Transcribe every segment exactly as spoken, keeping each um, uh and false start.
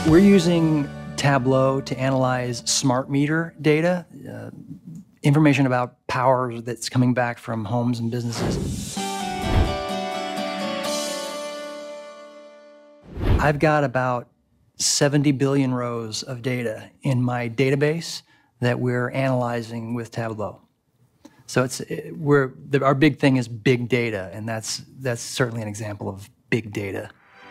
We're using Tableau to analyze smart meter data, uh, information about power that's coming back from homes and businesses. I've got about seventy billion rows of data in my database that we're analyzing with Tableau. So it's, it, we're, the, our big thing is big data, and that's, that's certainly an example of big data.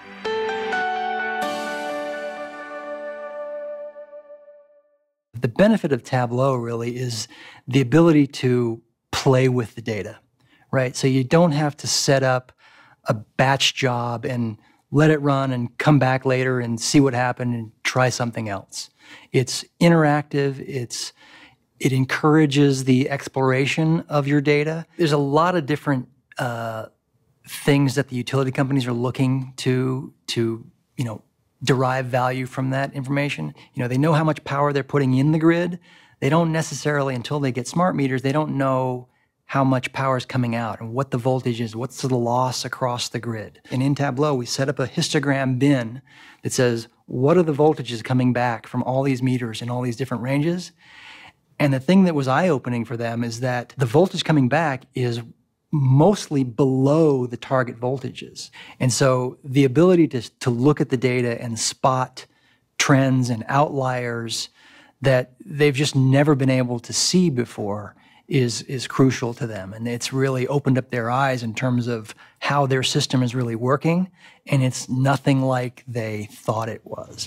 The benefit of Tableau really is the ability to play with the data, right? So you don't have to set up a batch job and let it run and come back later and see what happened and try something else. It's interactive, it's, it encourages the exploration of your data. There's a lot of different uh, things that the utility companies are looking to, to, you know, derive value from that information. You know, they know how much power they're putting in the grid. They don't necessarily, until they get smart meters, they don't know how much power is coming out and what the voltage is, what's the loss across the grid. And in Tableau, we set up a histogram bin that says, what are the voltages coming back from all these meters in all these different ranges? And the thing that was eye-opening for them is that the voltage coming back is mostly below the target voltages. And so the ability to, to look at the data and spot trends and outliers that they've just never been able to see before is, is crucial to them. And it's really opened up their eyes in terms of how their system is really working, and it's nothing like they thought it was.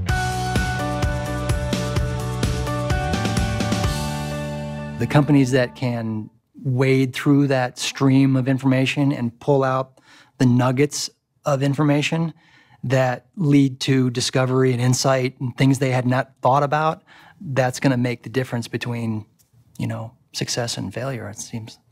The companies that can wade through that stream of information and pull out the nuggets of information that lead to discovery and insight and things they had not thought about, that's going to make the difference between, you know, success and failure, it seems.